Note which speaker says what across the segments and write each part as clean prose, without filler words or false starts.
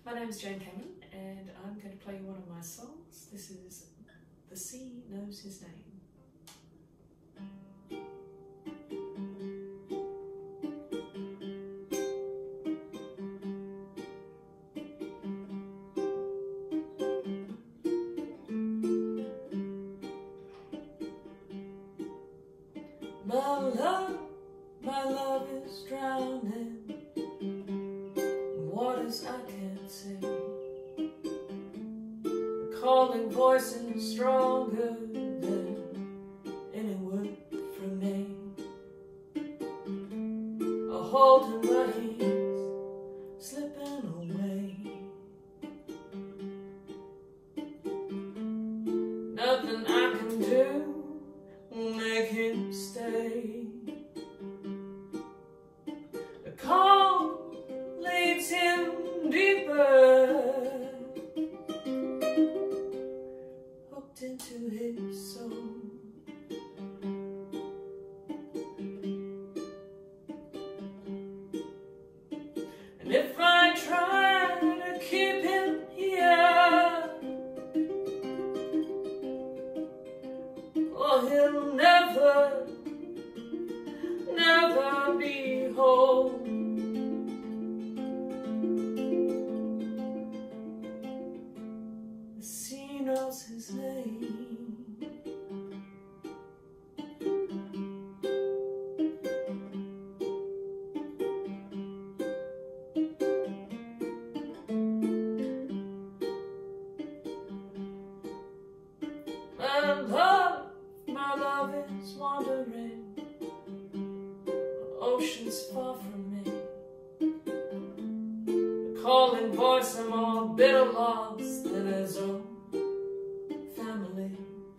Speaker 1: My name is Jane Cameron and I'm going to play you one of my songs. This is The Sea Knows His Name. My love is drowning in waters I can't see. The calling voice is stronger than any word from me. I hold him but he's slipping away. Nothing I can do will make him stay. The call leads him deeper, hooked into his soul. And if I try to keep him here, oh, he'll never be whole. The sea knows his name. My love is wandering oceans far from me. The calling voice of more bitter loss than his own family.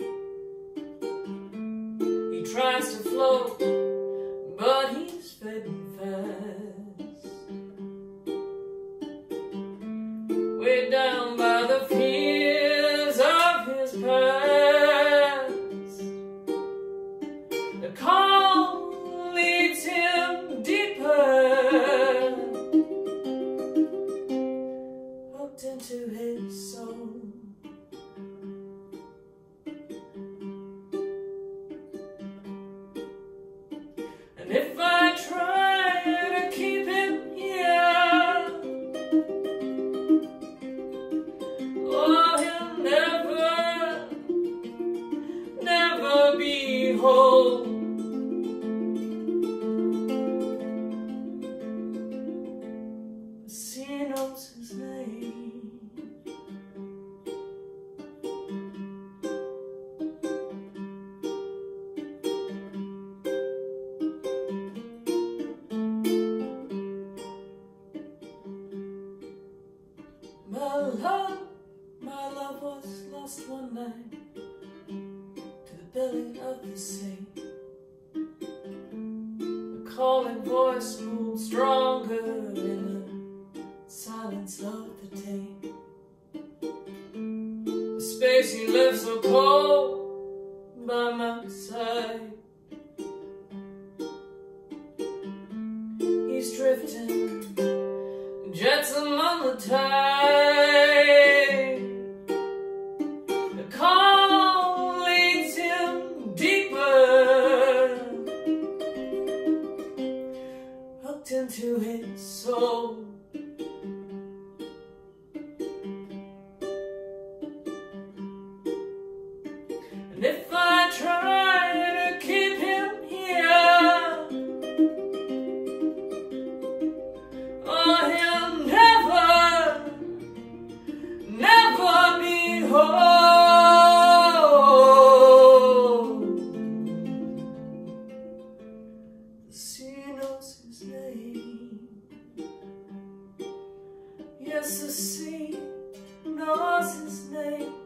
Speaker 1: He tries to float, but he's fading fast. Way down by the fears of his past. The call leads him deeper, hooked into his soul. And if I try to keep him here, oh, he'll never be whole. The sea knows his name. My love was lost one night to the belly of the sea. The calling voice moved stronger in the silence of the day. The space he left so cold by my side. He's drifting, jets among the tide. The call leads him deeper, hooked into his soul. And if I try to keep him here, oh, he'll never be whole. The sea knows his name. Yes, the sea knows his name.